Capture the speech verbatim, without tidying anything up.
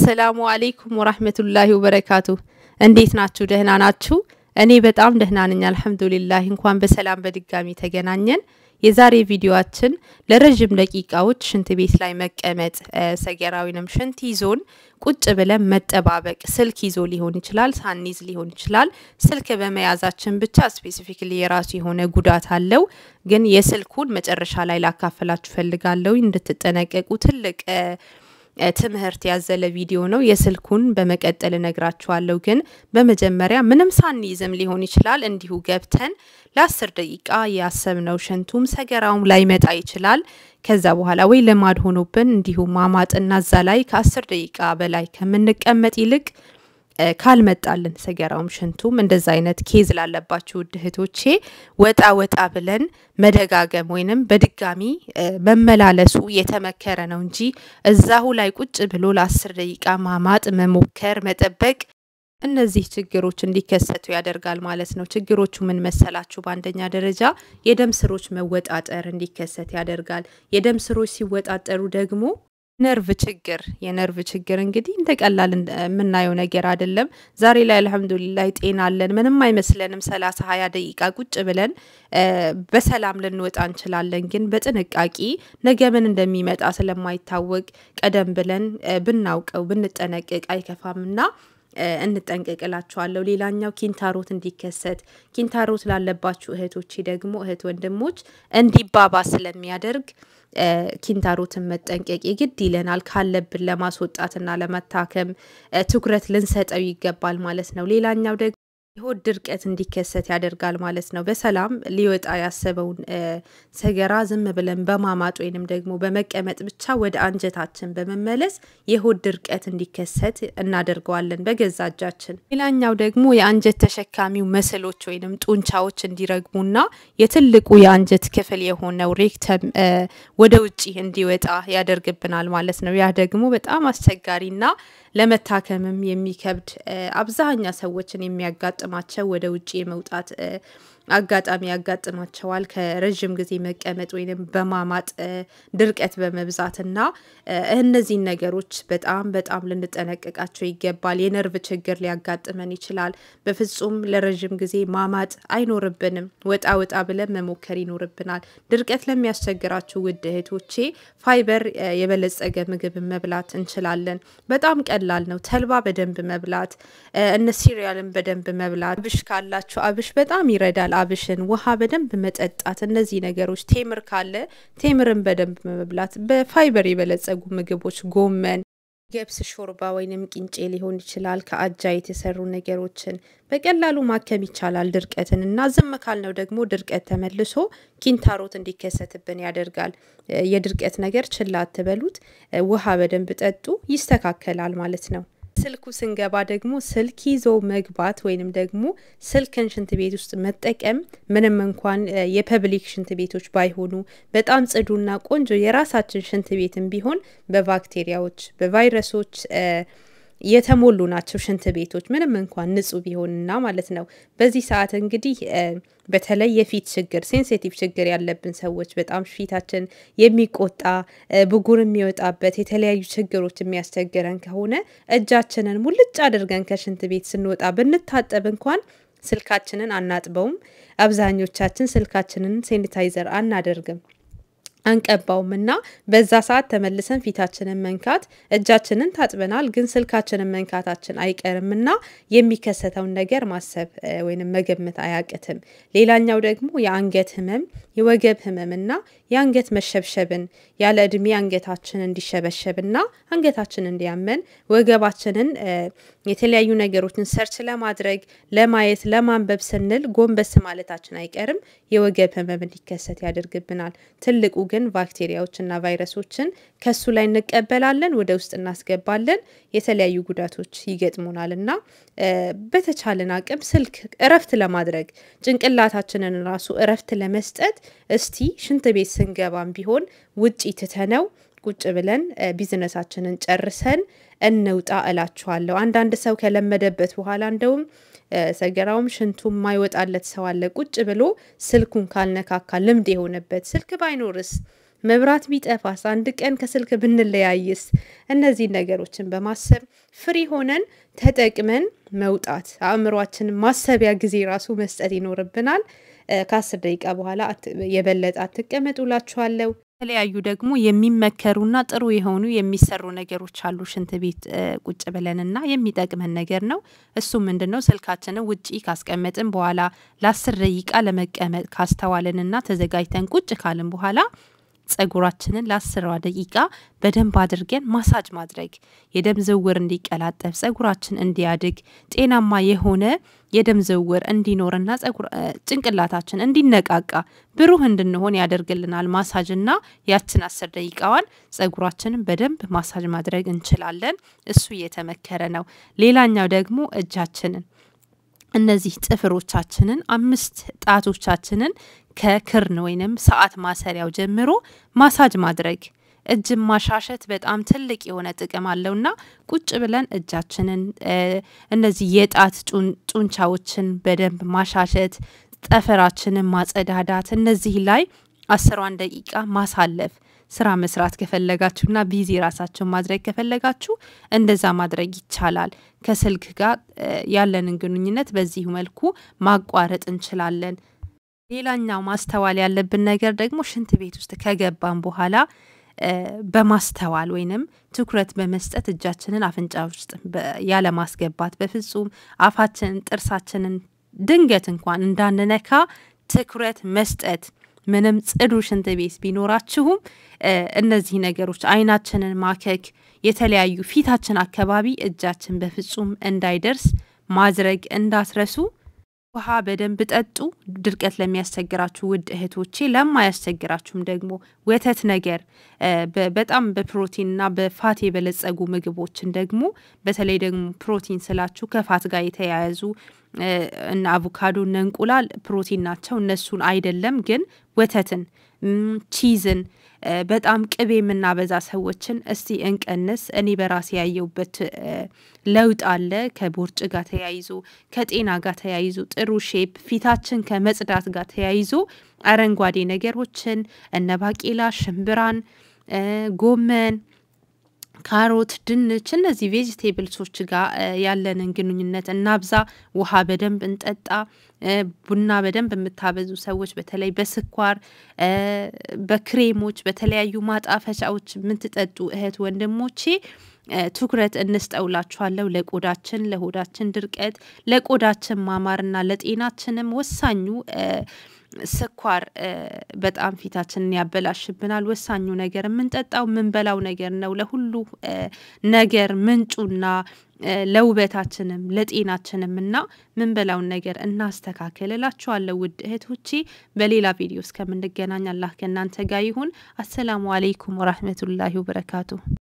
السلام عليكم ورحمة الله وبركاته. እንዴት ናችሁ ደህና ናችሁ እኔ በጣም ደህና ነኝ አልহামዱሊላህ እንኳን በሰላም በድጋሚ ተገናኘን የዛሬ ቪዲዮአችን ለረዥም ደቂቃዎች ሽንትቤት ላይ መቀመጥ ሰገራዊንም ሽንት ይዞን ቁጭ ብለን መጠባበቅ ስልክ ይዞ ሊሆን ይችላል ሳንይዝ ሊሆን ይችላል ስልክ በመያዛችን ብቻ ስፔሲፊካሊ የራሱ የሆነ ጉዳት አለው ግን የስልኩን መጨረሻ ላይ ላካፈላችሁ ፈልጋለሁ እንድትጠነቀቁ ትልቅ ትምህርት ያዘለ ቪዲዮ ነው የስልኩን በመቀጠል ነግራችኋለሁ ግን በመጀመሪያ ምንም ሳንይዝም ሊሆን ይችላል እንዲሁ ገብተን ለ10 ደቂቃ ያሰብነው ሽንቱም ሰገራውም ላይ መጣ ይችላል ከዛ በኋላ ወይ ለማድ ሆኖብን እንዲሁ ማማጥና ዛ ላይ ከ10 ደቂቃ በላይ ከመንቀመጥ ይልቅ ካልመጣልን ሰገራውም ሽንቱም እንደዛ አይነት ኬዝ ላለባችሁ እህቶቼ ወጣ ወጣ ብለን መደጋገም ወይንም በድጋሚ መመላለሱ የተመከረ ነው እንጂ እዛው ላይ ቁጭ ብሎ ለ10 ደቂቃ ማማጥ መሞከር መጠበቅ እነዚህ ችግሮች እንዲከሰቱ ያደርጋል ማለት ነው ችግሮቹ ምን መሰላችሁ በአንደኛ ደረጃ የደም ስሮች መወጣጠር እንዲከሰት ያደርጋል የደም ስሮች ሲወጣጠሩ ደግሞ ነርቭ ችግር የነርቭ ችግር እንግዲህ እንደቀላል ምናየው ነገር አይደለም ዛሬ ላይ አልহামዱሊላህ ጤና አለን ምንም አይመስለንም ሰላሳ ሃያ ደቂቃ ቁጭ ብለን በሰላም ልንወጣ እንችላለን ግን በጥንቃቄ ነገ ምን እንደሚመጣ ስለማይታወቅ ቀደም ብለን ብናውቀው ብንጠነቀቅ አይከፋምና እንጠንቀቅላችኋለሁ ሌላኛው ኪንታሮት እንዲከሰት ኪንታሮት ላለባችሁ እህቶቼ ደግሞ እህት ወንድሞች እንዲባባ ስለሚያደርግ ኪንታሮትን መጠንቀቅ ይግድ ይለናል ካለብን ለማስወጣትና ለመታከም ትኩረት ልንሰጠው ይገባል ማለት ነው ሌላኛው ደግሞ የሆድ ድርቀት እንዲከሰት ያደርጋል ማለት ነው በሰላም ሊወጣ ያሰበውን ሰገራ ዝም ብለን በማማጥ ወይንም ደግሞ በመቀመጥ ብቻ ወደ አንጀታችን በመመለስ የሆድ ድርቀት እንዲከሰት እናደርገዋለን በገዛጃችን ሌላኛው ደግሞ የአንጀት ተሸካሚው መስሎች ወይንም ጡንቻዎች እንዲረግሙና የትልቁ የአንጀት ክፍል የሆነው ሬክተም ወደ ውጪ እንዲወጣ ያደርግብናል ማለት ነው ያ ደግሞ በጣም አስቸጋሪና ለመታከምም የሚከብድ አብዛኛ ሰዎችን የሚያጋጥማቸው ወደ ውጪ መውጣት አጋጣሚ ያጋጥማቸዋል ከረዥም ጊዜ መቀመጥ ወይንም በማማጥ ድርቀት በመብዛትና እነዚህ ነገሮች በጣም በጣም ልንጠነቀቃቸው ይገባል የነርቭ ችግር ሊያጋጥመን ይችላል በፍጹም ለረዥም ጊዜ ማማጥ አይኖርብንም ወጣ ወጣ ብለን መሞከር ይኖርብናል ድርቀት ለሚያስቸግራችሁ ውድ እህቶቼ ፋይበር የበለጸገ ምግብ መብላት እንችላለን በጣም ቀላል ነው ተልባ በደንብ መብላት እነ ሲሪያልን በደንብ መብላት አብሽ ካላችሁ አብሽ በጣም ይረዳል አብሽን ውሃ በደንብ መጠጣት እነዚህ ነገሮች ቴምር ካለ ቴምርን በደንብ መብላት በፋይበር የበለጸጉ ምግቦች ጎመን ገብስ ሾርባ ወይንም ቅንጬ ሊሆን ይችላል ከአጃ የተሰሩ ነገሮችን በቀላሉ ማከም ይቻላል ድርቀትንና ዝም ካልነው ደግሞ ድርቀት ተመልሶ ኪንታሮት እንዲከሰትብን ያደርጋል የድርቀት ነገር ችላ አትበሉት ውሃ በደንብ ጠጡ ይስተካከላል ማለት ነው ስልኩ ስንገባ ደግሞ ስልክ ይዞ መግባት ወይንም ደግሞ ስልክን ሽንት ቤት ውስጥ መጠቀም ምንም እንኳን የፐብሊክ ሽንት ቤቶች ባይሆኑ በጣም ጽዱና ቆንጆ የራሳችን ሽንት ቤትም ቢሆን በባክቴሪያዎች በቫይረሶች የተሞሉ ናቸው ሽንት ቤቶች ምንም እንኳን ንጹህ ቢሆንና ማለት ነው በዚህ ሰዓት እንግዲህ በተለይ የፊት ችግር ሴንሲቲቭ ችግር ያለብን ሰዎች በጣም ፊታችን የሚቆጣ ብጉር የሚወጣበት የተለያዩ ችግሮች የሚያስቸግረን ከሆነ እጃችንን ሙልጭ አድርገን ከሽንት ቤት ስንወጣ ብንታጠብ እንኳን ስልካችንን አናጥበውም አብዛኞቻችን ስልካችንን ሳኒታይዘር አናደርግም አንቀባውምና በዛ ሰዓት ተመልሰን ፊታችንን መንካት እጃችንን ታጥበናል ግን ስልካችንን መንካታችን አይቀርምና የሚከሰተው ነገር ማሰብ ወይንም መገመት አያቅትም ሌላኛው ደግሞ የአንገት ህመም የወገብ ህመምና የአንገት መሸብሸብን ያለ እድሜ አንገታችን እንዲሸበሸብና አንገታችን እንዲያመን ወገባችንን የተለያዩ ነገሮችን ሰርች ለማድረግ ለማየት ለማንበብ ስንል ጎንበስ ማለታችን አይቀርም የወገብ ህመም እንዲከሰት ያደርግብናል ትልቁ ግን ባክቴሪያዎችና ቫይረሶችን ከሱ ላይ እንቀበላለን ወደ ውስጥ እናስገባለን የተለያዩ ጉዳቶች ይገጥሙናልና በተቻለን አቅም ስልክ እረፍት ለማድረግ ጭንቅላታችንን ራሱ እረፍት ለመስጠት እስቲ ሽንት ቤት ስንገባም ቢሆን ውጪ ትተነው ቁጭ ብለን ቢዝነሳችንን ጨርሰን እንውጣ እላችኋለሁ አንዳንድ ሰው ከለመደበት በኋላ እንደውም ሰገራውም ሽንቱም ማይወጣለት ሰው አለ ቁጭ ብሎ ስልኩን ካልነካካ ልምድ የሆነበት ስልክ ባይኖርስ መብራት ቢጠፋስ አንድ ቀን ከስልክ ብንለያይስ እነዚህ ነገሮችን በማሰብ ፍሪ ሆነን ተጠቅመን መውጣት አእምሮአችን ማሰቢያ ጊዜ ራሱ መስጠት ይኖርብናል ከ10 ደቂቃ በኋላ የበለጠ አትቀመጡላችኋለሁ ተለያዩ ደግሞ የሚመከሩና ጥሩ የሆኑ የሚሰሩ ነገሮች አሉ ሽንትቤት ቁጭ ብለንና የሚጠቅመን ነገር ነው እሱ ምንድነው ስልካችንን ውጪ ካስቀመጥን በኋላ ለ10 ደቂቃ ለመቀመጥ ካስተዋለንና ተዘጋጅተን ቁጭ ካልን በኋላ ጸጉራችንን ለ10 ደቂቃ በደንብ አድርገን ማሳጅ ማድረግ የደም ዝውውር እንዲቀላጠፍ ጸጉራችን እንዲያድግ ጤናማ የሆነ የደም ዝውውር እንዲኖርና ጸጉር ጭንቅላታችን እንዲነቃቃ ብሩህ እንድንሆን ያደርግልናል ማሳጅና ያችን 10 ደቂቃዋን ጸጉራችንን በደንብ ማሳጅ ማድረግ እንችላለን እሱ የተመከረ ነው ሌላኛው ደግሞ እጃችንን እነዚህ ጥፍሮቻችንን አምስት ጣቶቻችንን ከክርን ወይንም ሰዓት ማሰሪያው ጀምሮ ማሳጅ ማድረግ እጅ ማሻሸት በጣም ትልቅ የሆነ ጥቅም አለውና ቁጭ ብለን እጃችንን እነዚህ የጣት ጡንቻዎችን በደንብ ማሻሸት ጠፈራችንን ማጸዳዳት እነዚህ ላይ 10 ደቂቃ ማሳለፍ ስራ መስራት ከፈለጋችሁና ቢዚ ራሳችሁን ማድረግ ከፈለጋችሁ እንደዛ ማድረግ ይቻላል ከስልክ ጋር ያለንን ግንኙነት በዚህ መልኩ ማቋረጥ እንችላለን ሌላኛው ማስተዋል ያለብን ነገር ደግሞ ሽንትቤት ውስጥ ከገባን በኋላ በማስተዋል ወይንም ትኩረት በመስጠት እጃችንን አፍንጫ ውስጥ ያለ ማስገባት በፍጹም አፋችንን ጥርሳችንን ድንገት እንኳን እንዳንነካ ትኩረት መስጠት ምንም ጽዱ ሽንትቤት ቢኖራችሁም እነዚህ ነገሮች አይናችንን ማከክ የተለያዩ ፊታችን አካባቢ እጃችን በፍጹም እንዳይደርስ ማድረግ እንዳትረሱ ውሃ በደንብ ጠጡ ድርቀት ለሚያስቸግራችሁ ውድ እህቶቼ ለማያስቸግራችሁም ደግሞ ወተት ነገር በጣም በፕሮቲንና በፋት የበለጸጉ ምግቦችን ደግሞ በተለይ ደግሞ ፕሮቲን ስላችሁ ከፋት ጋር የተያያዙ እና አቮካዶ እና እንቁላል ፕሮቲን ናቸው እነሱን አይደለም ግን ወተትን ቺዝን በጣም ቅቤ ምናበዛ ሰዎችን እስቲ እንቀንስ እኔ በራሴ ያየውበት ለውጥ አለ ከቦርጭ ጋር ተያይዞ ከጤና ጋር ተያይዞ ጥሩ ሼፕ ፊታችን ከመጽዳት ጋር ተያይዞ አረንጓዴ ነገሮችን እነ ባቄላ ሽምብራን ጎመን ካሮት ድንች እነዚህ ቬጂቴብልሶች ጋር ያለንን ግንኙነት እናብዛ ውሃ በደንብ እንጠጣ ቡና በደንብ የምታበዙ ሰዎች በተለይ በስኳር በክሬሞች በተለያዩ ማጣፈጫዎች ምትጠጡ እህት ወንድሞቼ ትኩረት እንስጠውላችኋለሁ ለቆዳችን ለሆዳችን ድርቀት ለቆዳችን ማማርና ለጤናችንም ወሳኙ ስኳር በጣም ፊታችንን ያበላሽብናል ወሳኙ ነገር ምንጠጣው ምንበላው ነገር ነው ለሁሉ ነገር ምንጩና ለውበታችንም ለጤናችንምና ምንበላው ነገር እናስተካክልላችኋለሁ ውድ እህቶቼ በሌላ ቪዲዮ እስከምንገናኝ አላህ ከናንተ ጋር ይሁን አሰላሙ አለይኩም ወራህመቱላሂ ወበረካቱ